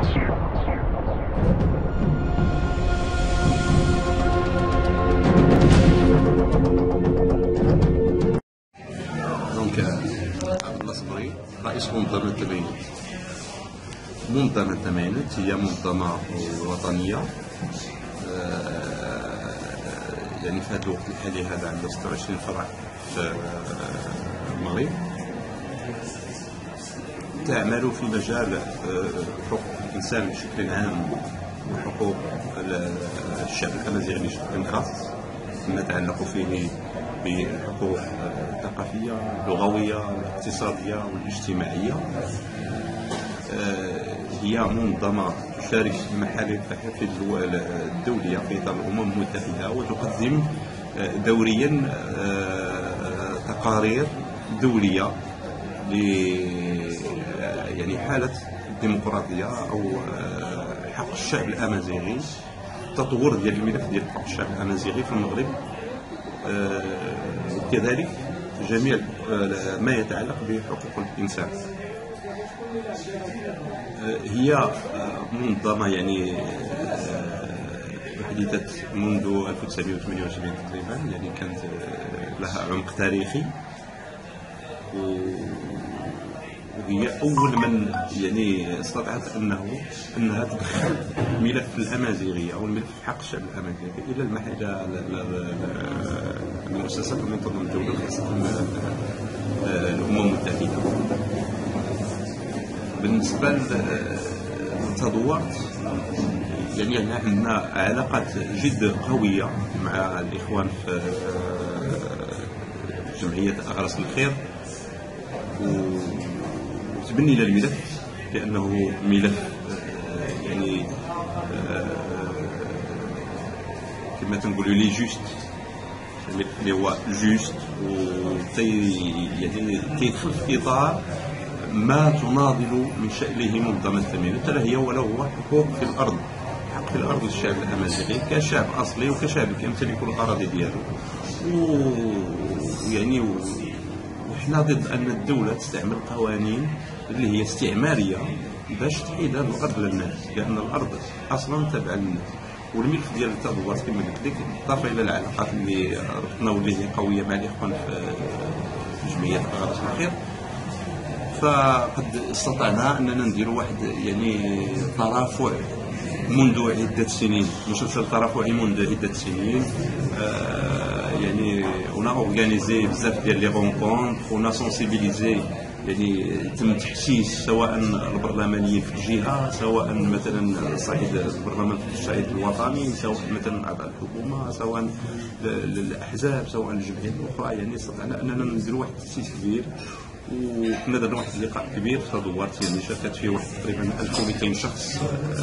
عبد الله صبري رئيس منظمة التباينات. منظمة التباينات هي منظمة وطنية، يعني في هذا الوقت الحالي هذا عندها 26 فرع في المغرب، تعمل في مجال حقوق الإنسان بشكل عام وحقوق الشعب الأمازيغي بشكل خاص، ما يتعلق فيه بالحقوق الثقافية، اللغوية، الاقتصادية والاجتماعية. هي منظمة تشارك في المحافل الدولية في إطار الأمم المتحدة، وتقدم دوريا تقارير دولية يعني حالة الديمقراطية أو حق الشعب الأمازيغي، التطور ديال الملف ديال حق الشعب الأمازيغي في المغرب، وكذلك جميع ما يتعلق بحقوق الإنسان. هي منظمة يعني حدثت منذ 1928 تقريبا، يعني كانت لها عمق تاريخي، وهي أول من يعني استطاعت أنها تدخل ملف الأمازيغية أو الملف حق الشعب الأمازيغي إلى المؤسسات المنظمة الدولية خاصة الأمم المتحدة. بالنسبة للتطورات يعني عندنا علاقات جد قوية مع الإخوان في جمعية أغرس الخير، وتبني إلى الملف لأنه ملف يعني كما تنقولوا لي جوست، اللي هو جوست، يعني تيدخل في إطار ما تناضل من شأنه منظمة التباينات، هي ولا هو حقوق في الأرض، حق في الأرض للشعب الأمازيغي كشعب أصلي وكشعب كيمتلك الأراضي ديالو. ويعني وحنا ضد أن الدولة تستعمل قوانين اللي هي استعمارية باش تحيد هذه الأرض للناس، لأن الأرض أصلا تابعة للناس. والملف ديال التطورات كما قلت لك، بالإضافة إلى العلاقات اللي ربطنا واللي هي قوية مع الإخوان في جمعية أغرس الخير، فقد استطعنا أننا نديروا واحد يعني ترافع منذ عدة سنين، مسلسل ترافعي منذ عدة سنين. يعني ونا اورغانيزي بزاف ديال لي رونكونتر، ونا سونسيبيليزي، يعني تم تحسيس سواء البرلمانيين في الجهه، سواء مثلا صعيد البرلمان في الصعيد الوطني، سواء مثلا اعضاء الحكومه، سواء الاحزاب، سواء الجمعيات الاخرى. يعني استطعنا اننا نديروا واحد التحسيس كبير، وكنا درنا واحد اللقاء كبير في تطورات اللي شاركت فيه واحد تقريبا 1200 شخص،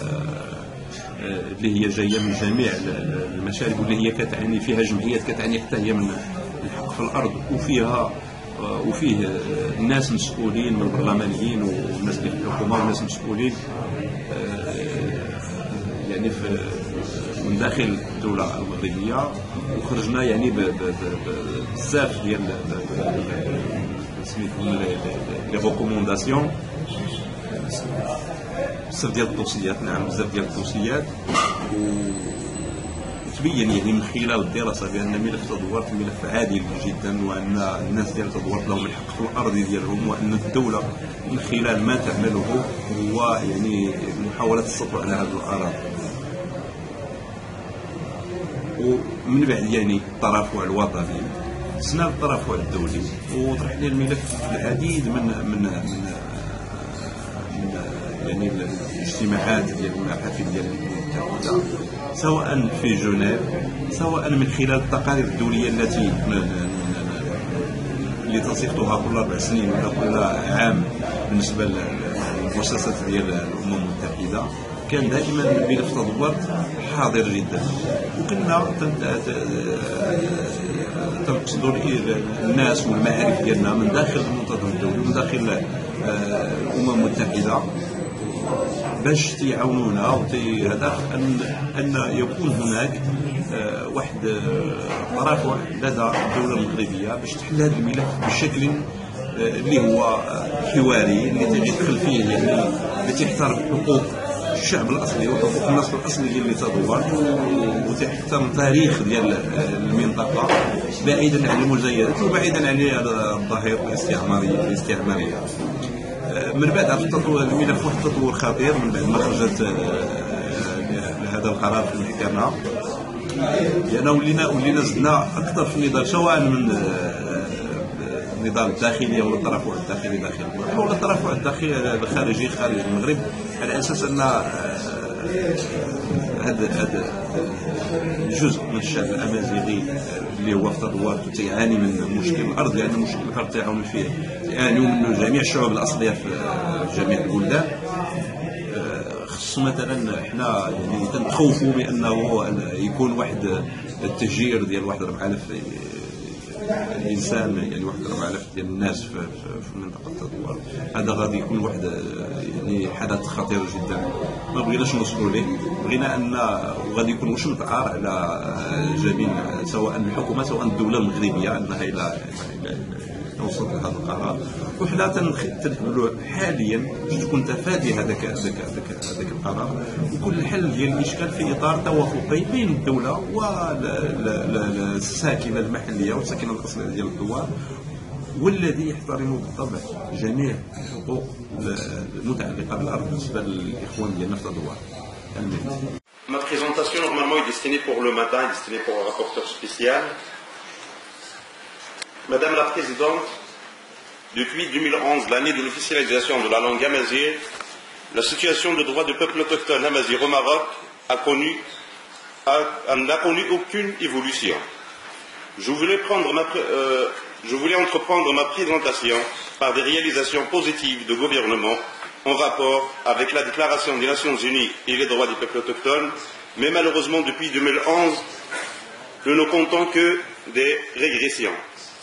اللي هي جايه من جميع المشارب، واللي هي كتعني فيها جمعيات كتعني حتى هي من الحق في الارض، وفيه ناس مسؤولين من البرلمانيين والناس اللي في الحكومه وناس مسؤولين يعني من داخل الدوله المغربيه. وخرجنا يعني بزاف ديال سميتهم لي ريكومونداسيون، بزاف ديال التوصيات. نعم، بزاف ديال التوصيات، وتبين يعني من خلال الدراسه بان ملف التطورات ملف عادل جدا، وان الناس ديال التطورات لهم الحق في الارض ديالهم، وان الدوله من خلال ما تعمله هو يعني محاوله السطو على هذه الاراضي. ومن بعد يعني الترافع الوطني سنا الترافع الدولي، وطرح لي الملف العديد من يعني الاجتماعات ديال المحافل ديال الأمم المتحدة، سواء في جنيف، سواء من خلال التقارير الدولية اللي تصيغتها كل 4 سنين ولا كل عام بالنسبة للمؤسسات ديال الأمم المتحدة. كان دائما ملف التطورات حاضر جدا، وكنا تنقصدوا الناس والمعارف ديالنا من داخل المنظمة الدولي ومن داخل الأمم المتحدة باش تيعاونونا، وهدف أن يكون هناك واحد ترافع لدى الدولة المغربية باش تحل هذا الملف بشكل اللي هو حواري، اللي تيدخل فيه يعني اللي تيحترم حقوق الشعب الاصلي وحقوق الناس الاصلي اللي تدور وتحترم تاريخ ديال المنطقه بعيدا عن المزايدات وبعيدا عن الظاهره الاستعماريه. من بعد الملف واحد التطور خطير من بعد ما خرجت هذا القرار في المحكمه، لأن ولينا زدنا أكثر في النضال سواء من النضال الداخلي أو الترافع الداخلي داخل المغرب أو الترافع الداخلي الخارجي خارج المغرب، على أساس أن هذا جزء من الشعب الأمازيغي اللي هو في تدوار تعاني من مشكل الأرض، لأن مشكل الأرض تعاني فيه يعانيوا منه جميع الشعوب الأصلية في جميع البلدان. خص مثلا حنا يعني تنخوفوا بانه يكون واحد التهجير ديال واحد 4000 انسان، يعني واحد 4000 ديال الناس في منطقه تدوار. هذا غادي يكون واحد يعني حدث خطير جدا ما بغيناش نوصلوا ليه. بغينا ان وغادي يكون وشمط عار على جميع سواء الحكومه سواء الدوله المغربيه انها الى وصلت لهذا القرار، وحنا تنحملوا حاليا باش تكون تفادي هذاك القرار وكل حل ديال الاشكال في اطار توافقي بين الدوله والساكنه المحليه والساكنه الاصليه ديال الدوار، والذي يحترم بالطبع جميع الحقوق المتعلقه بالارض بالنسبه للاخوان ديالنا في الدوار. Ma présentation normalement est destinée pour le matin, est destinée pour un rapporteur spécial. Madame la Présidente, depuis 2011, l'année de l'officialisation de la langue amazigh, la situation de droit du peuple autochtone amazigh au Maroc n'a connu aucune évolution. Je voulais entreprendre ma présentation par des réalisations positives de gouvernement en rapport avec la Déclaration des Nations Unies et les droits des peuples autochtones, mais malheureusement depuis 2011, nous ne comptons que des régressions.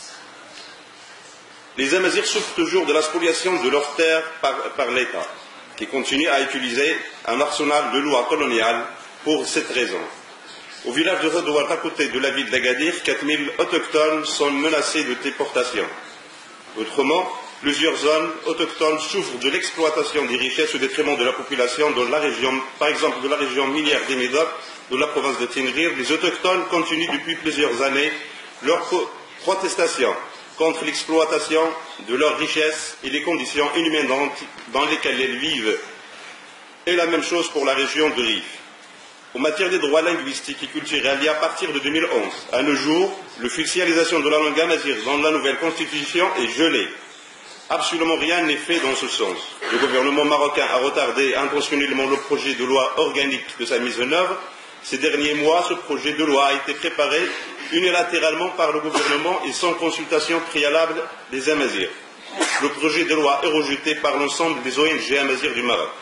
Les Amazirs souffrent toujours de la spoliation de leurs terres par l'État, qui continue à utiliser un arsenal de lois coloniales pour cette raison. Au village de Redouat, à côté de la ville d'Agadir, 4000 autochtones sont menacés de déportation. Autrement, plusieurs zones autochtones souffrent de l'exploitation des richesses au détriment de la population dans la région, par exemple de la région minière des Médocs, de la province de Tinrir. Les autochtones continuent depuis plusieurs années leur protestation contre l'exploitation de leurs richesses et les conditions inhumaines dans lesquelles elles vivent. Et la même chose pour la région de Rif. En matière des droits linguistiques et culturels, il y a à partir de 2011, à nos jours, l'officialisation de la langue amazigh dans la nouvelle constitution est gelée. Absolument rien n'est fait dans ce sens. Le gouvernement marocain a retardé intentionnellement le projet de loi organique de sa mise en œuvre. Ces derniers mois, ce projet de loi a été préparé unilatéralement par le gouvernement et sans consultation préalable des Amazirs. Le projet de loi est rejeté par l'ensemble des ONG Amazirs du Maroc.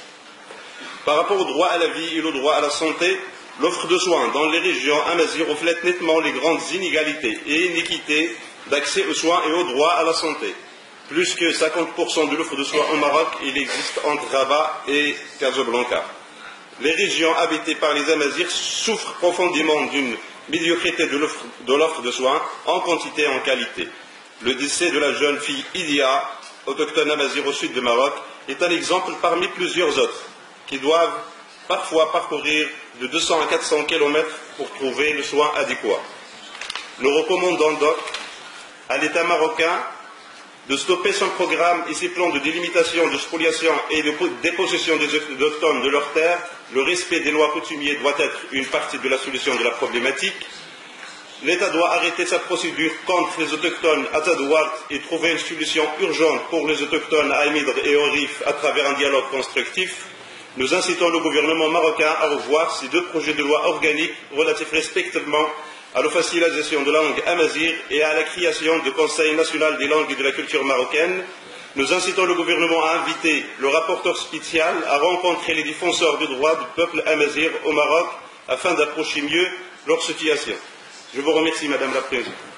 Par rapport au droit à la vie et au droit à la santé, l'offre de soins dans les régions Amazirs reflète nettement les grandes inégalités et inéquités d'accès aux soins et au droit à la santé. Plus que 50% de l'offre de soins au Maroc, il existe entre Rabat et Casablanca. Les régions habitées par les Amazirs souffrent profondément d'une médiocrité de l'offre de soins en quantité et en qualité. Le décès de la jeune fille Idia, autochtone amazigh au sud du Maroc, est un exemple parmi plusieurs autres qui doivent parfois parcourir de 200 à 400 km pour trouver le soin adéquat. Nous recommandons donc à l'État marocain de stopper son programme et ses plans de délimitation, de spoliation et de dépossession des autochtones de leurs terres. Le respect des lois coutumières doit être une partie de la solution de la problématique. L'État doit arrêter sa procédure contre les autochtones à Tadouart et trouver une solution urgente pour les autochtones à Amidr et au Rif à travers un dialogue constructif. Nous incitons le gouvernement marocain à revoir ces deux projets de loi organiques relatifs respectivement à l'officialisation de la langue amazigh et à la création du Conseil national des langues et de la culture marocaine. Nous incitons le gouvernement à inviter le rapporteur spécial à rencontrer les défenseurs des droits du peuple amazigh au Maroc afin d'approcher mieux leur situation. Je vous remercie, Madame la Présidente.